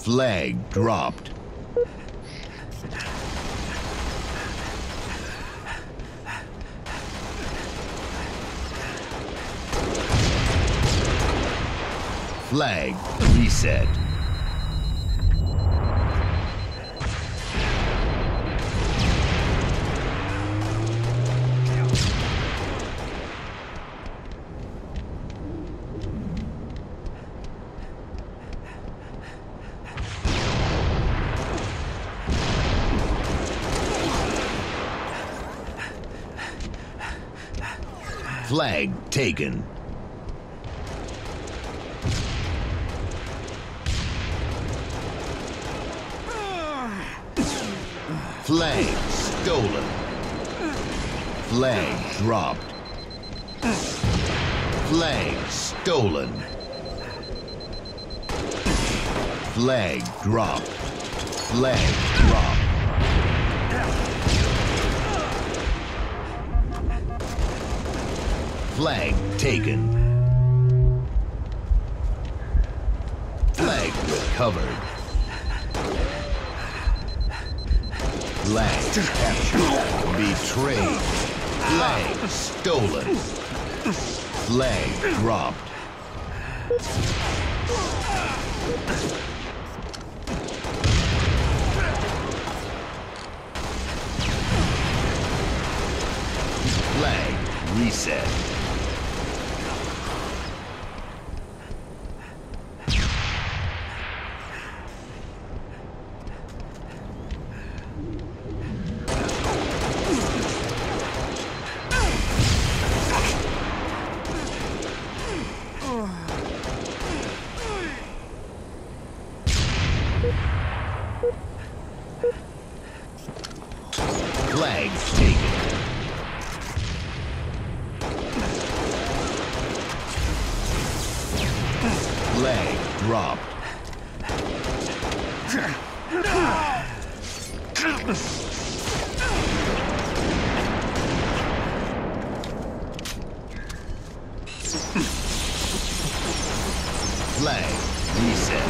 Flag dropped. Flag reset. Flag taken. Flag stolen. Flag dropped. Flag stolen. Flag dropped. Flag dropped. Flag taken. Flag recovered. Flag captured. Betrayed. Flag stolen. Flag dropped. Flag reset. Flag taken. Flag dropped. Flag reset.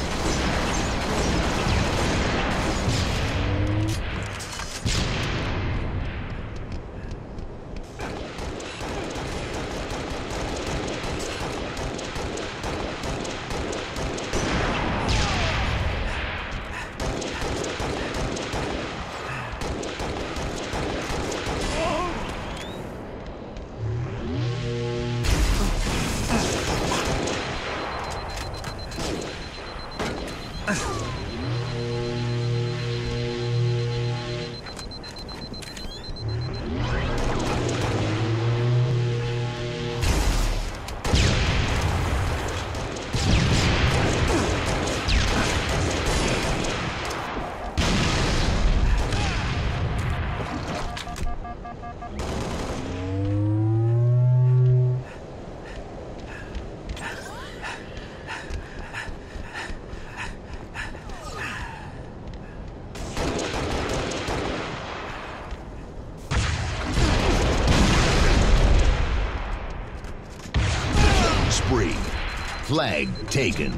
Spree. Flag taken.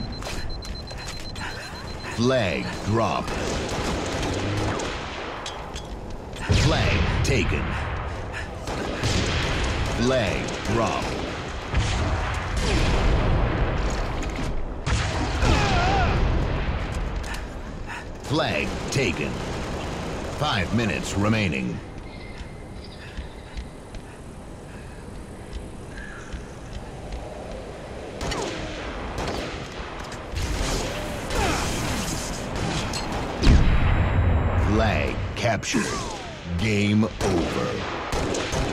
Flag dropped. Flag taken. Flag dropped. Flag taken. 5 minutes remaining. Flag captured. Game over.